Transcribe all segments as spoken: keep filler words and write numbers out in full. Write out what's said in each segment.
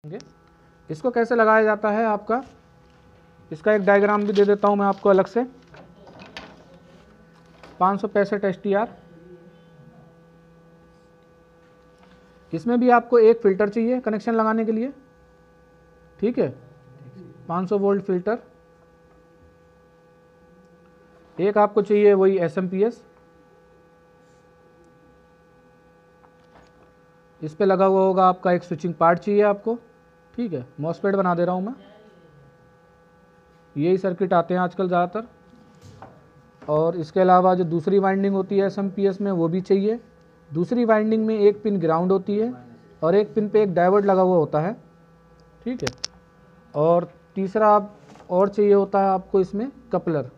इसको कैसे लगाया जाता है आपका, इसका एक डायग्राम भी दे देता हूं मैं आपको अलग से। पाँच सौ पैंसठ एस टी आर, इसमें भी आपको एक फ़िल्टर चाहिए कनेक्शन लगाने के लिए, ठीक है, पाँच सौ वोल्ट फ़िल्टर। एक आपको चाहिए वही एस एम पी एस, इस पे लगा हुआ होगा आपका एक स्विचिंग पार्ट चाहिए आपको, ठीक है। मॉसफेट बना दे रहा हूँ मैं, यही सर्किट आते हैं आजकल ज़्यादातर। और इसके अलावा जो दूसरी वाइंडिंग होती है एस एम पी एस में वो भी चाहिए। दूसरी वाइंडिंग में एक पिन ग्राउंड होती है और एक पिन पे एक डायोड लगा हुआ होता है, ठीक है। और तीसरा आप और चाहिए होता है आपको इसमें कपलर।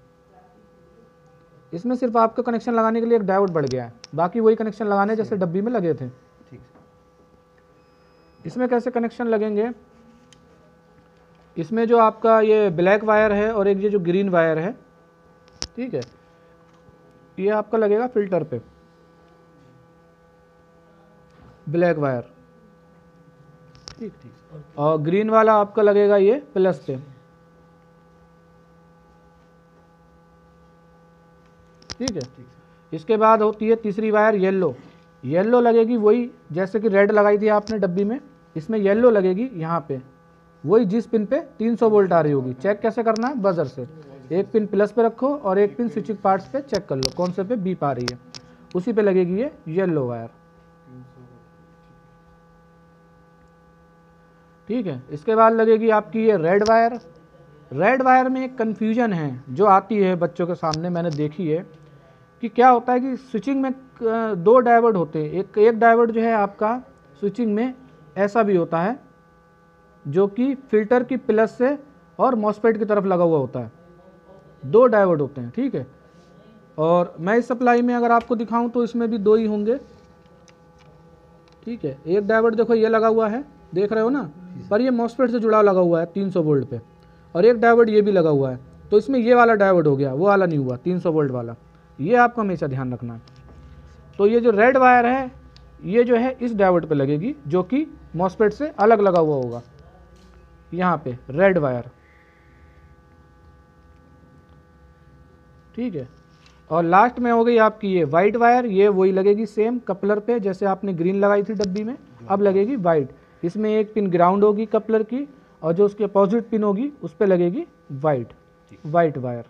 इसमें सिर्फ आपको कनेक्शन लगाने के लिए एक डायोड बढ़ गया है, बाकी वही कनेक्शन लगाने जैसे डब्बी में लगे थे। इसमें कैसे कनेक्शन लगेंगे, इसमें जो आपका ये ब्लैक वायर है और एक ये जो ग्रीन वायर है, ठीक है, ये आपका लगेगा फिल्टर पे, ब्लैक वायर, ठीक ठीक। और ग्रीन वाला आपका लगेगा ये प्लस पे, ठीक है। इसके बाद होती है तीसरी वायर येलो। येलो लगेगी वही जैसे कि रेड लगाई थी आपने डब्बी में, इसमें येलो लगेगी यहाँ पे, वही जिस पिन पे तीन सौ वोल्ट आ रही होगी। चेक कैसे करना है, बजर से एक पिन प्लस पे रखो और एक पिन स्विचिंग पार्ट्स पे चेक कर लो कौन से पे बीप आ रही है, उसी पे लगेगी ये येलो वायर, ठीक है। इसके बाद लगेगी आपकी ये रेड वायर। रेड वायर में एक कन्फ्यूजन है जो आती है बच्चों के सामने, मैंने देखी है कि क्या होता है कि स्विचिंग में दो डायोड होते हैं। एक एक डायोड जो है आपका स्विचिंग में ऐसा भी होता है जो कि फिल्टर की प्लस से और मॉसफेट की तरफ लगा हुआ होता है, दो डायोड होते हैं, ठीक है। और मैं इस सप्लाई में अगर आपको दिखाऊं तो इसमें भी दो ही होंगे, ठीक है। एक डायोड देखो ये लगा हुआ है, देख रहे हो ना, पर ये मॉसफेट से जुड़ा लगा हुआ है तीन सौ वोल्ट पे, और एक डायोड ये भी लगा हुआ है, तो इसमें ये वाला डायोड हो गया, वो वाला नहीं हुआ, तीन सौ वोल्ट वाला। ये आपको हमेशा ध्यान रखना है। तो ये जो रेड वायर है ये जो है इस डायोड पे लगेगी जो कि मॉसफेट से अलग लगा हुआ होगा, यहाँ पे रेड वायर, ठीक है। और लास्ट में हो गई आपकी ये वाइट वायर, ये वही लगेगी सेम कपलर पे जैसे आपने ग्रीन लगाई थी डब्बी में, अब लगेगी वाइट। इसमें एक पिन ग्राउंड होगी कपलर की और जो उसकी अपोजिट पिन होगी उस पे लगेगी वाइट, वाइट वायर,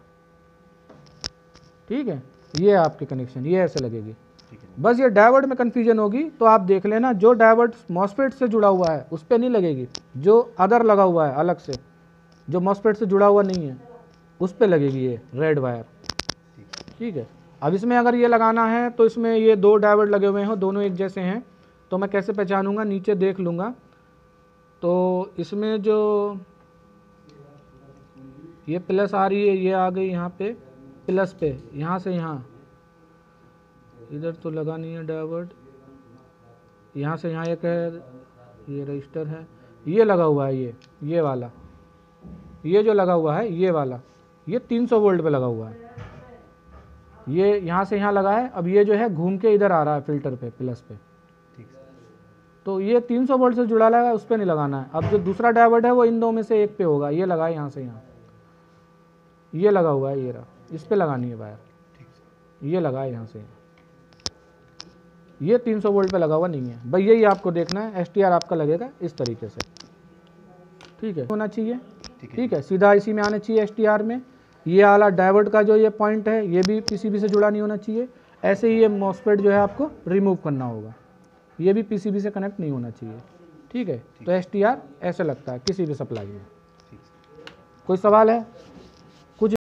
ठीक है। ये आपके कनेक्शन ये ऐसे लगेगी। बस ये डायोड में कन्फ्यूजन होगी तो आप देख लेना, जो डायोड मॉसफेट से जुड़ा हुआ है उस पर नहीं लगेगी, जो अदर लगा हुआ है अलग से, जो मॉसफेट से जुड़ा हुआ नहीं है उस पर लगेगी ये रेड वायर, ठीक है। अब इसमें अगर ये लगाना है तो इसमें ये दो डायोड लगे हुए हैं, दोनों एक जैसे हैं, तो मैं कैसे पहचानूंगा, नीचे देख लूँगा। तो इसमें जो ये प्लस आ रही है ये आ गई यहाँ पे प्लस पे, यहाँ से यहाँ, इधर तो लगा नहीं है डायोड, यहाँ से यहाँ एक है, ये रजिस्टर है, ये लगा हुआ है, ये ये वाला, ये जो लगा हुआ है ये वाला, ये तीन सौ वोल्ट पे लगा हुआ है, ये यहाँ से यहाँ लगा है। अब ये जो है घूम के इधर आ रहा है फिल्टर पे प्लस पे, तो ये तीन सौ वोल्ट से जुड़ा लगा, उस पर नहीं लगाना है। अब जो दूसरा डायोड है वो इन दो में से एक पे होगा, ये लगा है यहाँ से यहाँ, ये लगा हुआ है, ये रहा, इस पे लगानी है वायर, ये लगा है यहाँ से यहाँ, ये तीन सौ वोल्ट पे लगा हुआ नहीं है भाई, यही आपको देखना है। एस टी आर आपका लगेगा इस तरीके से, ठीक है, होना चाहिए, ठीक है। सीधा इसी में आना चाहिए एस टी आर में। ये वाला डायोड का जो ये पॉइंट है ये भी पीसीबी से जुड़ा नहीं होना चाहिए। ऐसे ही ये मॉसफेट जो है आपको रिमूव करना होगा, ये भी पीसीबी से कनेक्ट नहीं होना चाहिए, ठीक है। तो एस टी आर ऐसे लगता है किसी भी सप्लाई में। कोई सवाल है?